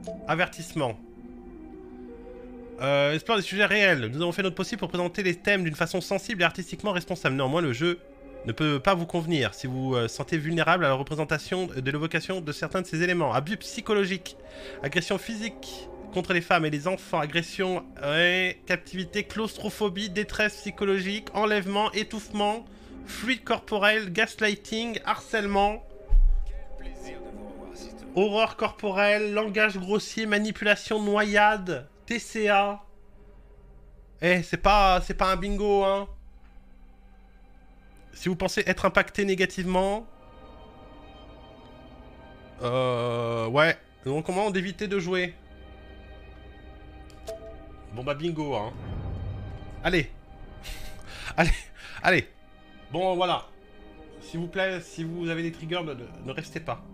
Avertissement. Explore des sujets réels. Nous avons fait notre possible pour présenter les thèmes d'une façon sensible et artistiquement responsable. Néanmoins, le jeu ne peut pas vous convenir si vous sentez vulnérable à la représentation de l'évocation de certains de ces éléments. Abus psychologiques, agression physique contre les femmes et les enfants, agression et captivité, claustrophobie, détresse psychologique, enlèvement, étouffement, fluide corporel, gaslighting, harcèlement, horreur corporelle, langage grossier, manipulation, noyade, TCA. Eh, c'est pas un bingo, hein. Si vous pensez être impacté négativement... ouais. Je vous recommande d'éviter de jouer. Bon bah bingo, hein. Allez. Allez. Allez. Bon, voilà. S'il vous plaît, si vous avez des triggers, ne restez pas.